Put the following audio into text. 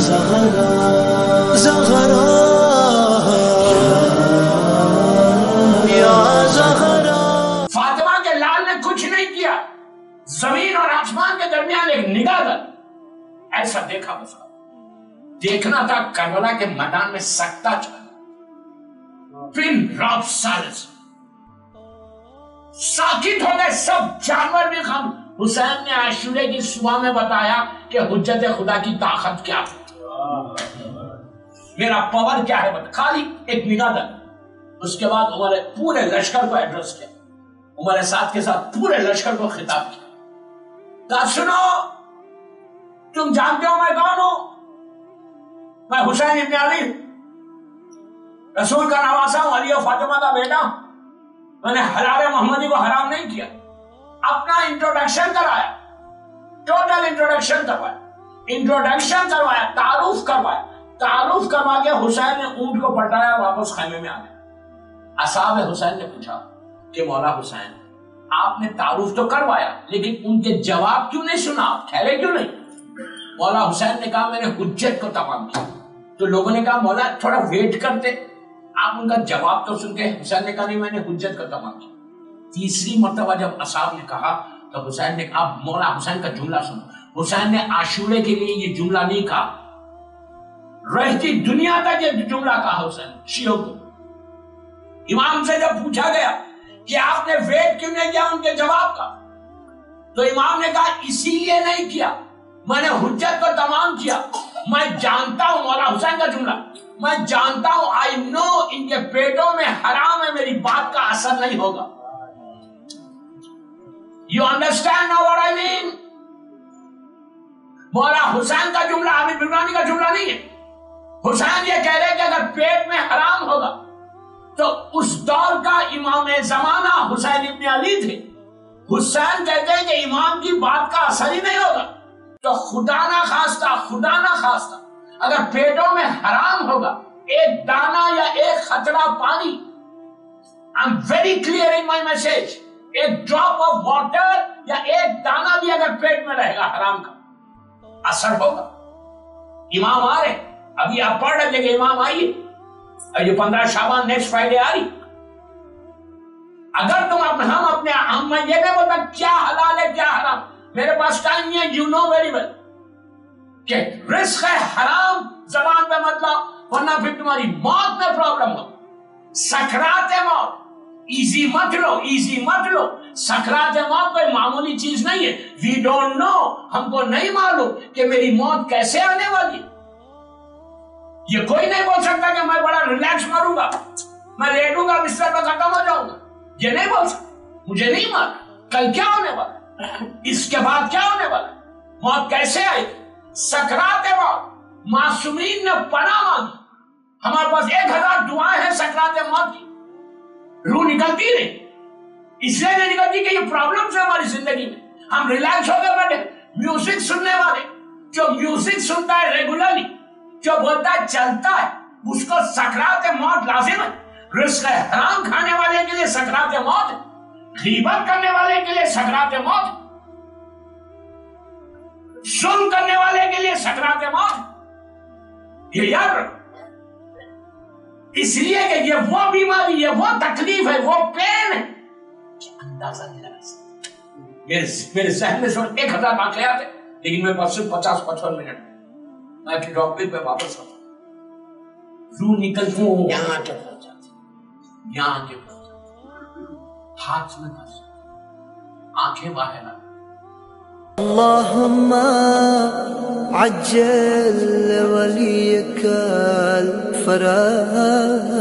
زہرا زہرا یا زہرا. فاطمہ کے لال نے کچھ نہیں کیا، زمین اور آسمان کے درمیان ایک نگاہ در ایسا دیکھا بس. دیکھنا تھا کربلا کے میدان میں سکتا چلا، پن راب سالس ساکت ہو گئے سب جانور بھی خم. حسین نے عاشورے کی صبح میں بتایا کہ حجت خدا کی طاقت کیا ہے، میرا پاور کیا ہے، خالی ایک نگاہ در. اس کے بعد عمر پورے لشکر کو ایڈریس کیا، عمر سعد کے ساتھ پورے لشکر کو خطاب کیا. کہا سنو، تم جانتے ہو میں کون ہوں؟ میں حسین ابن علی، رسول کا نواسا ہوں، علی و فاطمہ کا بیٹا. میں نے حلال محمدی کو حرام نہیں کیا. اپنا انٹروڈکشن کرایا، ٹوٹل انٹروڈکشن کروایا، انٹروڈکشن کروایا، تعارف کروایا. تعارف کروا کے حسین نے اونٹ کو پٹایا، واپس خیمے میں آ گئے. اصحاب حسین نے پوچھا کہ مولا حسین آپ نے تعارف تو کروایا لیکن ان کے جواب کیوں نہیں سنا، آپ ٹھہرے کیوں نہیں؟ مولا حسین نے کہا میں نے حجت کو تمام کیا. تو لوگوں نے کہا مولا تھوڑا ویٹ کرتے، آپ ان کا جواب تو سن کے. حسین نے کہا نہیں میں نے حجت کو تمام کیا. تیسری مرتبہ جب اصحاب نے کہا تو حسین نے کہا مولا حسین کا جملہ سنو. حسین نے عاشورے کے لیے یہ جملہ نہیں کہا، رہتی دنیا تک یہ جملہ کہا حسین شیعوں کو. امام سے جب پوچھا گیا کہ آپ نے ویٹ کیوں نہیں کیا ان کے جواب کا، تو امام نے کہا اسی لیے نہیں کیا، میں نے حجت کو تمام کیا. میں جانتا ہوں، مولا حسین کا جملہ، میں جانتا ہوں، آئی نو ان کے پیٹوں میں حرام ہے، میری بات کا اثر نہیں ہوگا. You understand now what I mean؟ مولا حسین کا جملہ عامر بلبانی کا جملہ نہیں ہے. حسین یہ کہہ رہے کہ اگر پیٹ میں حرام ہوگا تو اس دور کا امام زمانہ حسین ابن علی تھے. حسین کہتے ہیں کہ امام کی بات کا اثر ہی نہیں ہوگا. تو خدا نہ خواستہ اگر پیٹوں میں حرام ہوگا، ایک دانہ یا ایک خطرہ پانی، I'm very clear in my message، ایک ڈراپ آف واٹر یا ایک دانہ بھی اگر پیٹ میں رہے گا حرام کا اثر ہوگا. امام آ رہے، ابھی آپ پڑھ رہے کہ امام آئیے، یہ 15 شعبان نیکسٹ فرائیڈے آ رہی. اگر تم میں یہ نہیں بولتا کیا حلال ہے کیا حرام، میرے پاس ٹائم نہیں ہے. یو نو ویری ویل کہ رزق ہے حرام زبان پہ مت لاؤ ورنہ پھر تمہاری موت میں پرابلم ہو. سکرات موت ایزی مت لو. سکرات موت کوئی معمولی چیز نہیں ہے. وی ڈونٹ نو، ہم کو نہیں معلوم کہ میری موت کیسے آنے والی. یہ کوئی نہیں بول سکتا کہ میں بڑا ریلیکس مروں گا، میں لیٹوں گا بستر پہ ختم ہو جاؤں گا. یہ نہیں بول سکتا. مجھے نہیں معلوم کل کیا ہونے والا، اس کے بعد کیا ہونے والا، موت کیسے آئے گی. سکرات موت معصومین نے پناہ مانگی. ہمارے پاس 1000 دعائیں ہیں سکرات موت کی. روح نکلتی نہیں، اس لیے نہیں نکلتی کہ یہ پرابلمز ہیں ہماری زندگی میں. ہم ریلیکس ہو گئے بیٹھے. میوزک سننے والے، جو میوزک سنتا ہے ریگولرلی، جو بولتا ہے چلتا ہے، اس کو سکرات موت لازم ہے. رزق حرام کھانے والے کے لیے سکرات موت ہے، غیبت کرنے والے کے لیے سکرات موت ہے، ظلم کرنے والے کے لیے سکرات موت ہے. یہ یاد رکھو، اس لیے کہ یہ وہ بیماری ہے، وہ تکلیف ہے، وہ پین ہے کہ اندازہ نہیں لگا سکتے. میرے ذہن میں 1000 واقعات ہیں لیکن میں بس صرف 50-55 منٹ میں اپنی ڈاکٹری پہ واپس آتا ہوں. روح نکلتی ہے، یہاں کے پہنچ جاتی، یہاں کے پہنچ جاتی، ہاتھ میں پھنس جاتی، آنکھیں باہر آتی. اللهم عجل وليك الفرج